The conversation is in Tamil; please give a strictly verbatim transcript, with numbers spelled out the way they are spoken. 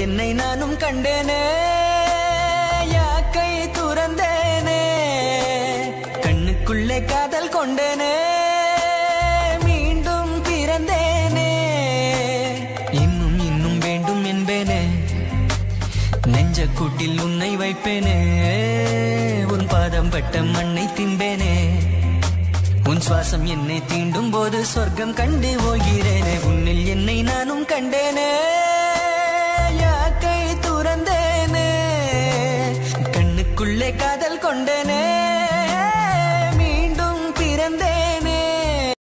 என்னை நானும் கண்டேனே யாக்கை துறந்தேனே கண்ணுக்குள்ளே காதல் கொண்டேனே மீண்டும் பிறந்தேனே இன்னும் இன்னும் வேண்டும் என்பேனே நெஞ்ச கூட்டில் உன்னை வைப்பேனே உன் பாதம் பட்ட மண்ணை தின்பேனே உன் சுவாசம் என்னை தீண்டும் போது சொர்க்கம் கண்டு போகிறேனே உன்னில் என்னை நானும் கண்டேனே யாக்கை துறந்தேனே கண்ணுக்குள்ளே காதல் கொண்டேனே